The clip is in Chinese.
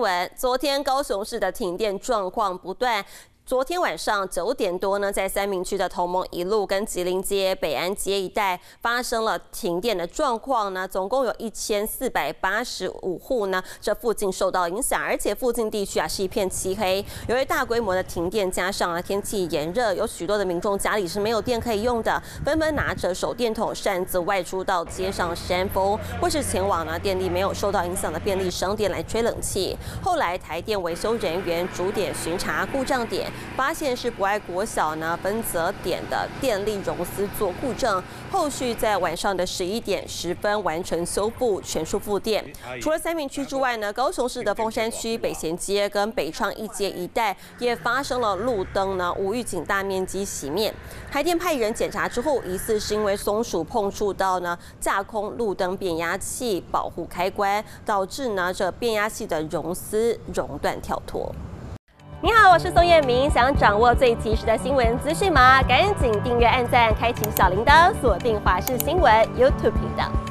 闻，昨天高雄市的停电状况不断。昨天晚上9点多呢，在三民区的同盟一路跟吉林街、北安街一带发生了停电的状况呢，总共有1485户呢，这附近受到影响，而且附近地区是一片漆黑。由于大规模的停电，加上天气炎热，有许多的民众家里是没有电可以用的，纷纷拿着手电筒、扇子外出到街上扇风，或是前往电力没有受到影响的便利商店来吹冷气。后来台电维修人员逐点巡查故障点。发现是博爱国小分泽点的电力熔丝做故障，后续在晚上的11点10分完成修复，全数复电。除了三民区之外呢，高雄市的凤山区北贤街跟北昌一街一带也发生了路灯无预警大面积熄灭。台电派人检查之后，疑似是因为松鼠碰触到架空路灯变压器保护开关，导致这变压器的熔丝熔断跳脱。你好，我是宋彦明。想掌握最及时的新闻资讯吗？赶紧订阅、按赞、开启小铃铛，锁定华视新闻 YouTube 频道。